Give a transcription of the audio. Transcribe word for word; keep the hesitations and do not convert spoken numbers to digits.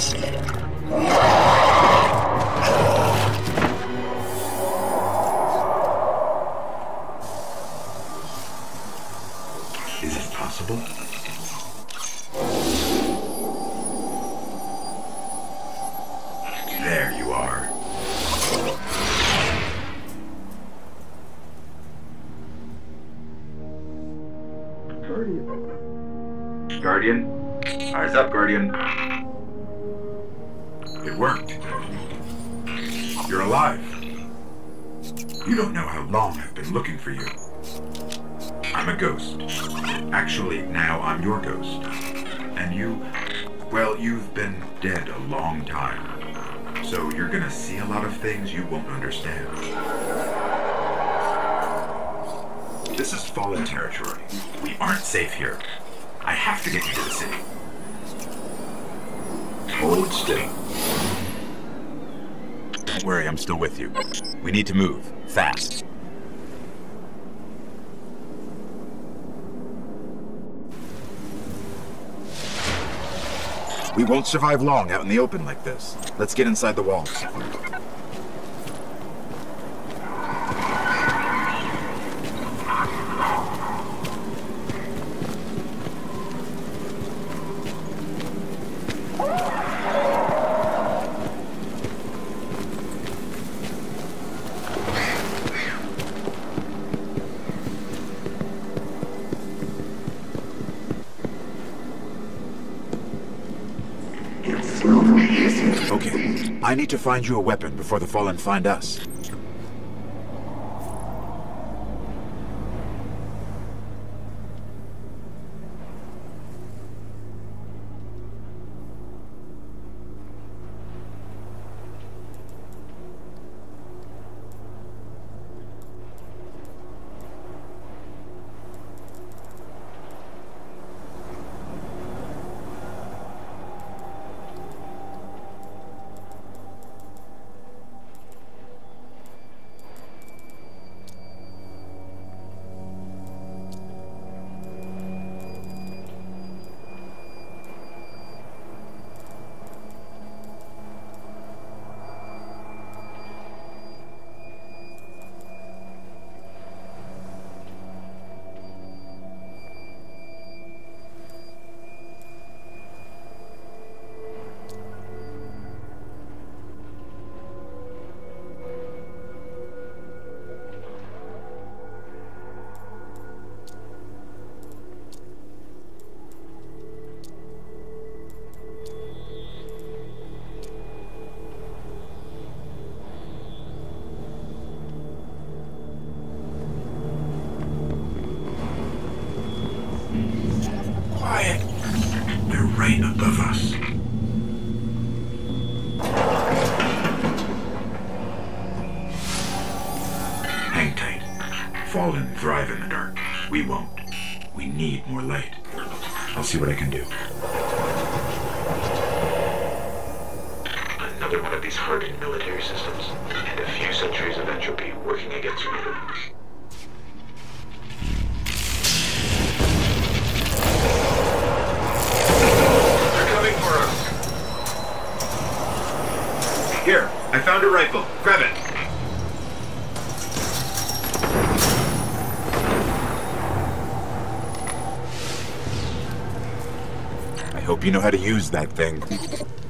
Is it possible? There you are. Guardian. Guardian? Eyes up, Guardian. It worked. You're alive. You don't know how long I've been looking for you. I'm a ghost. Actually, now I'm your ghost. And you, well, you've been dead a long time. So you're gonna see a lot of things you won't understand. This is fallen territory. We aren't safe here. I have to get you to the city. Hold still. Don't worry, I'm still with you. We need to move, fast. We won't survive long out in the open like this. Let's get inside the walls. Okay, I need to find you a weapon before the Fallen find us. Above us. Hang tight. Fallen thrive in the dark. We won't. We need more light. I'll see what I can do. Another one of these hardened military systems, and a few centuries of entropy working against you. Here, I found a rifle. Grab it. I hope you know how to use that thing.